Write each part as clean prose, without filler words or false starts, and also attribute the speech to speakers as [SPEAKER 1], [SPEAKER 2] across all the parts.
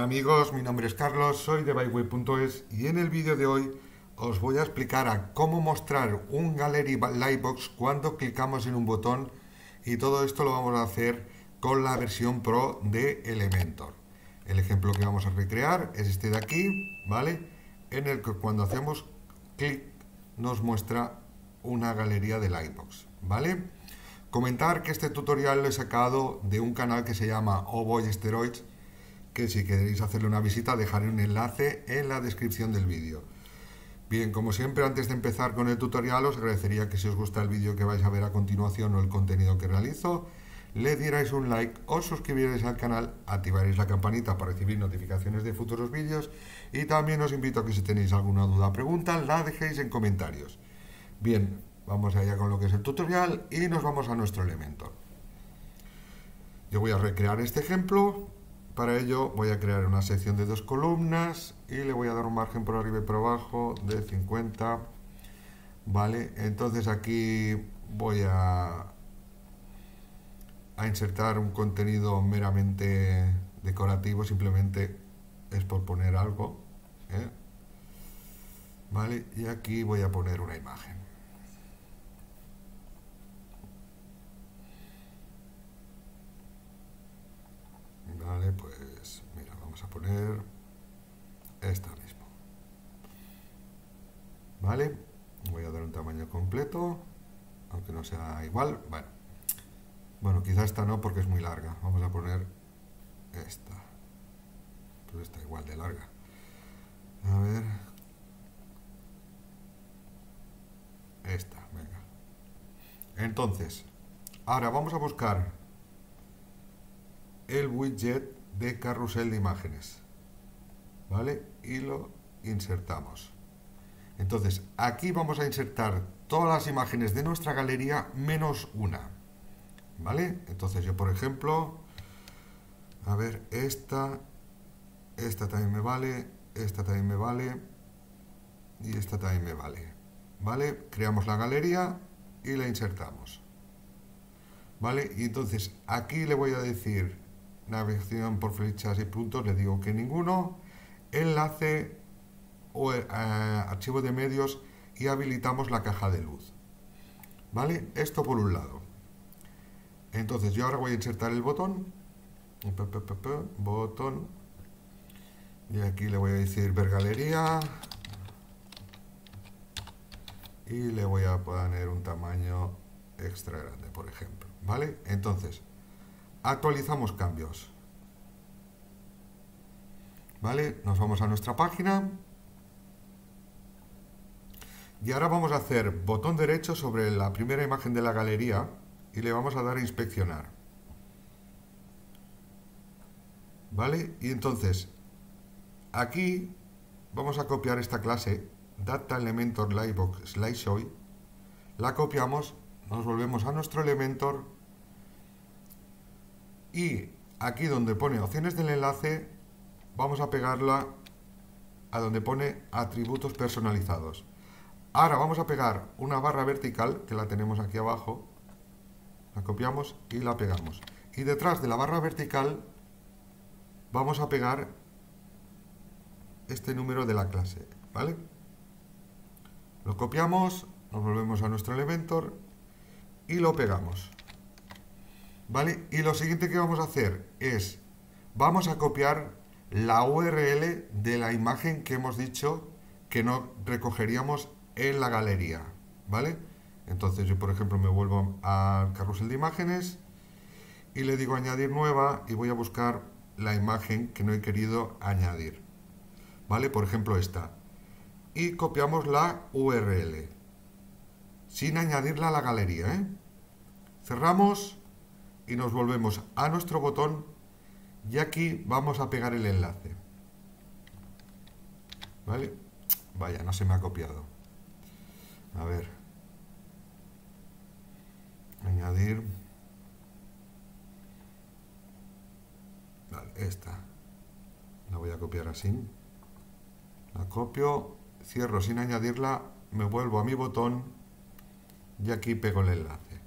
[SPEAKER 1] amigos, mi nombre es Carlos, soy de byway.es y en el vídeo de hoy os voy a explicar a cómo mostrar un Gallery Lightbox cuando clicamos en un botón, y todo esto lo vamos a hacer con la versión Pro de Elementor. El ejemplo que vamos a recrear es este de aquí, ¿vale? En el que cuando hacemos clic nos muestra una galería de Lightbox, ¿vale? Comentar que este tutorial lo he sacado de un canal que se llama Oh Boy Steroids, que si queréis hacerle una visita dejaré un enlace en la descripción del vídeo. Bien, como siempre, antes de empezar con el tutorial os agradecería que si os gusta el vídeo que vais a ver a continuación o el contenido que realizo, le dierais un like, os suscribierais al canal, activaréis la campanita para recibir notificaciones de futuros vídeos y también os invito a que si tenéis alguna duda o pregunta la dejéis en comentarios. Bien, vamos allá con lo que es el tutorial y nos vamos a nuestro Elementor. Yo voy a recrear este ejemplo. Para ello voy a crear una sección de 2 columnas y le voy a dar un margen por arriba y por abajo de 50. Vale, entonces aquí voy a insertar un contenido meramente decorativo, simplemente es por poner algo, ¿eh? Vale, y aquí voy a poner una imagen. Vale, pues mira, vamos a poner esta misma. Vale, voy a dar un tamaño completo, aunque no sea igual. Bueno, quizá esta no porque es muy larga. Vamos a poner esta. Pues está igual de larga. A ver. Esta, venga. Entonces, ahora vamos a buscar el widget de carrusel de imágenes, ¿vale? Y lo insertamos. Entonces, aquí vamos a insertar todas las imágenes de nuestra galería menos una, ¿vale? Entonces yo, por ejemplo, a ver, esta también me vale, esta también me vale y esta también me vale, ¿vale? Creamos la galería y la insertamos, ¿vale? Y entonces aquí le voy a decir navegación por flechas y puntos, le digo que ninguno, enlace o archivo de medios y habilitamos la caja de luz, ¿vale? Esto por un lado. Entonces yo ahora voy a insertar el botón, botón, y aquí le voy a decir ver galería y le voy a poner un tamaño extra grande, por ejemplo, ¿vale? Entonces actualizamos cambios, ¿vale? Nos vamos a nuestra página y ahora vamos a hacer botón derecho sobre la primera imagen de la galería y le vamos a dar a inspeccionar, ¿vale? Y entonces aquí vamos a copiar esta clase Data Elementor Lightbox Slideshow, la copiamos, nos volvemos a nuestro Elementor y aquí donde pone opciones del enlace vamos a pegarla a donde pone atributos personalizados. Ahora vamos a pegar una barra vertical que la tenemos aquí abajo, la copiamos y la pegamos. Y detrás de la barra vertical vamos a pegar este número de la clase, ¿vale? Lo copiamos, nos volvemos a nuestro Elementor y lo pegamos, ¿vale? Y lo siguiente que vamos a hacer es, vamos a copiar la URL de la imagen que hemos dicho que no recogeríamos en la galería, ¿vale? Entonces yo, por ejemplo, me vuelvo al carrusel de imágenes y le digo añadir nueva y voy a buscar la imagen que no he querido añadir, ¿vale? Por ejemplo esta. Y copiamos la URL sin añadirla a la galería, ¿eh? Cerramos y nos volvemos a nuestro botón y aquí vamos a pegar el enlace, ¿vale? Vaya, no se me ha copiado. A ver, añadir, vale, esta la voy a copiar así, la copio, cierro sin añadirla, me vuelvo a mi botón y aquí pego el enlace,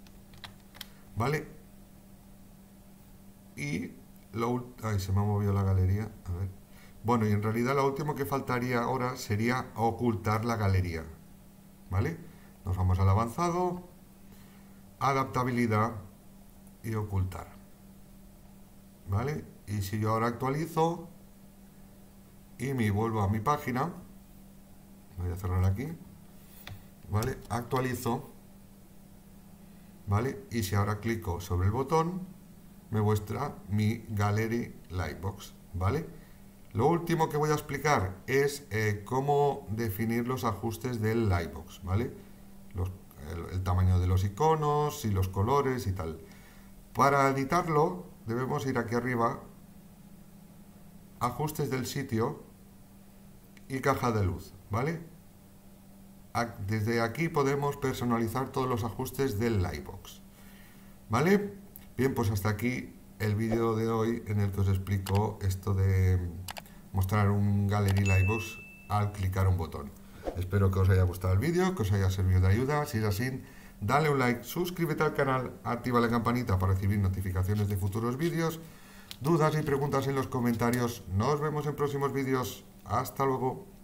[SPEAKER 1] ¿vale? Y ahí se me ha movido la galería, a ver, Bueno, y en realidad lo último que faltaría ahora sería ocultar la galería, ¿vale? Nos vamos al avanzado, adaptabilidad y ocultar, ¿vale? Y si yo ahora actualizo y me vuelvo a mi página, voy a cerrar aquí, ¿vale? Actualizo, ¿vale? Y si ahora clico sobre el botón, me muestra mi Gallery Lightbox, ¿vale? Lo último que voy a explicar es cómo definir los ajustes del Lightbox, ¿vale? El tamaño de los iconos y los colores y tal. Para editarlo debemos ir aquí arriba, ajustes del sitio y caja de luz, ¿vale? Desde aquí podemos personalizar todos los ajustes del Lightbox, ¿vale? Bien, pues hasta aquí el vídeo de hoy en el que os explico esto de mostrar un Gallery Lightbox al clicar un botón. Espero que os haya gustado el vídeo, que os haya servido de ayuda. Si es así, dale un like, suscríbete al canal, activa la campanita para recibir notificaciones de futuros vídeos. Dudas y preguntas en los comentarios. Nos vemos en próximos vídeos. Hasta luego.